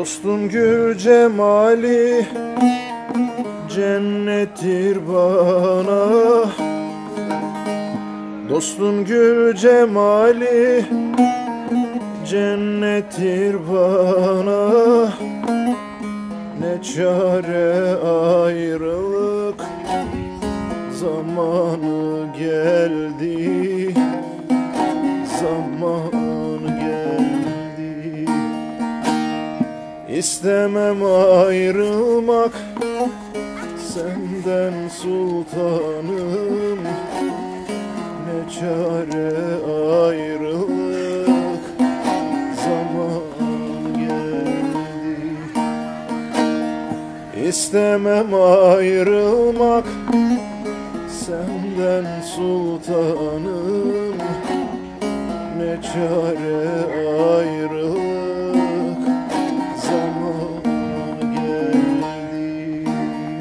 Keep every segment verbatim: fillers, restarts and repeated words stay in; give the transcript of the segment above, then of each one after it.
Dostun gül cemali cennettir bana. Dostun gül cemali cennettir bana. Ne çare ayrılık zamanı geldi, zaman geldi. İstemem ayrılmak senden sultanım. Ne çare ayrılık zaman geldi. İstemem ayrılmak senden sultanım. Ne çare ayrılık zaman geldi.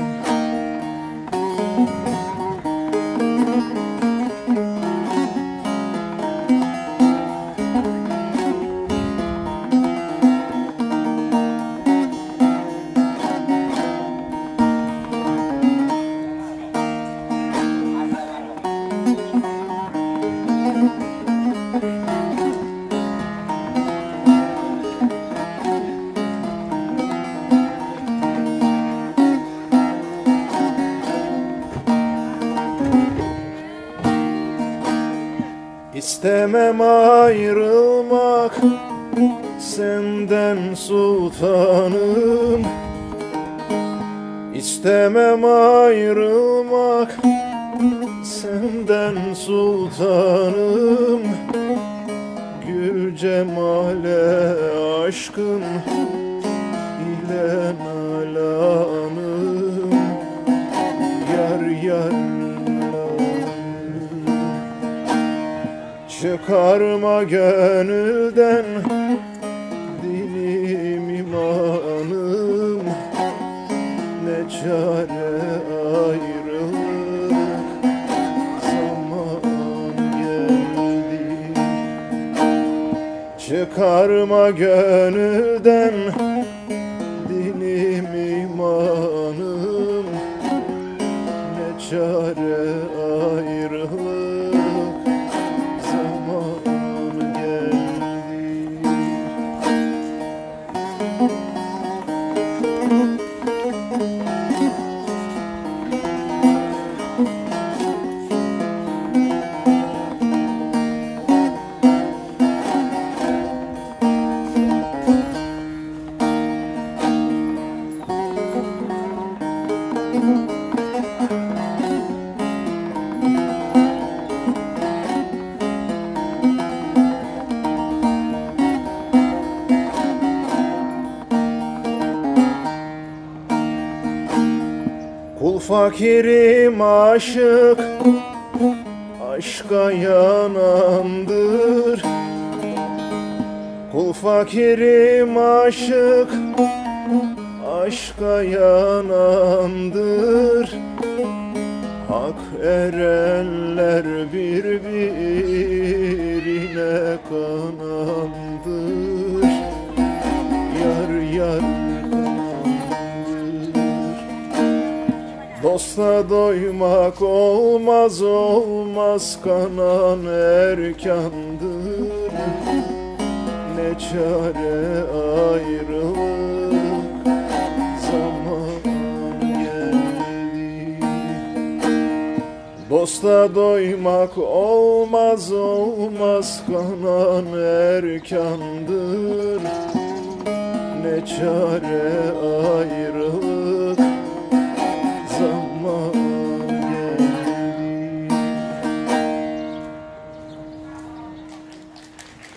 İstemem ayrılmak senden sultanım. İstemem ayrılmak senden sultanım. Gül cemale aşkın ile nalanım. Yar yar çıkarma gönülden dilim imanım. Ne çare ayrılık zaman geldi. Çıkarma gönülden dilim imanım. Ne çare ayrılık Kul fakirim aşık, aşka yanandır. Kul fakirim aşık, aşka yanandır. Hak erenler birbirine kanandır. Yar yar dosta doymak olmaz olmaz, kanan erkandır. Ne çare ayrılık zaman geldi. Dosta doymak olmaz olmaz, kanan erkandır. Ne çare ayrılık